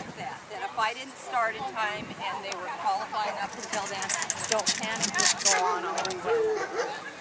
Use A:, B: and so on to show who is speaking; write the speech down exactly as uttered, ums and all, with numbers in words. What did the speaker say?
A: with that, that if I didn't start in time and they were qualifying up until then, don't panic, just go on, I'll rerun it.